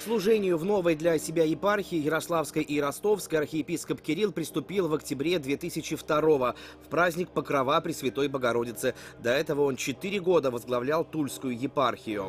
К служению в новой для себя епархии Ярославской и Ростовской архиепископ Кирилл приступил в октябре 2002-го в праздник Покрова Пресвятой Богородицы. До этого он 4 года возглавлял Тульскую епархию.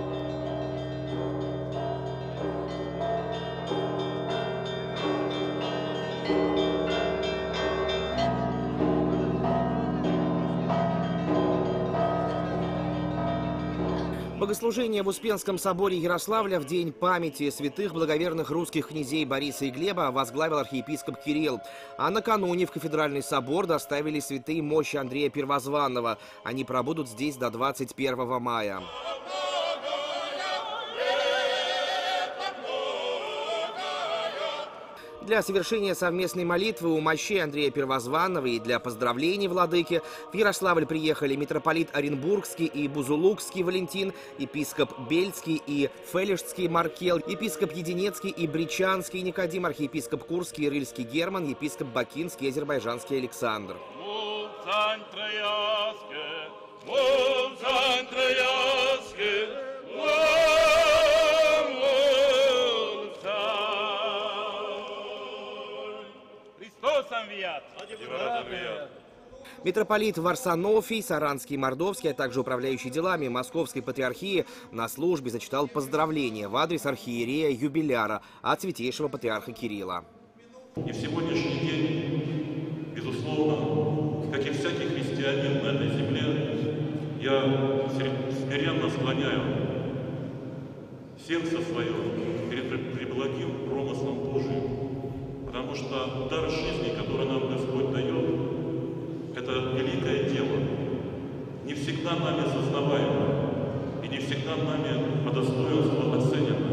Богослужение в Успенском соборе Ярославля в день памяти святых благоверных русских князей Бориса и Глеба возглавил архиепископ Кирилл. А накануне в кафедральный собор доставили святые мощи Андрея Первозванного. Они пробудут здесь до 21 мая. Для совершения совместной молитвы у мощей Андрея Первозванного и для поздравлений владыки в Ярославль приехали митрополит Оренбургский и Бузулукский Валентин, епископ Бельский и Фележский Маркел, епископ Единецкий и Бричанский Никодим, архиепископ Курский и Рыльский Герман, епископ Бакинский и Азербайджанский Александр. Митрополит Варсонофий, Саранский и Мордовский, а также управляющий делами Московской патриархии на службе зачитал поздравления в адрес архиерея Юбиляра от святейшего патриарха Кирилла. И в сегодняшний день, безусловно, как и всякий христианин на этой земле, я смиренно склоняю сердце свое перед преблагим промыслом Божиим, потому что дар жизни, который нам Господь дает, это великое дело, не всегда нами сознаваемо и не всегда нами по достоинству оценено.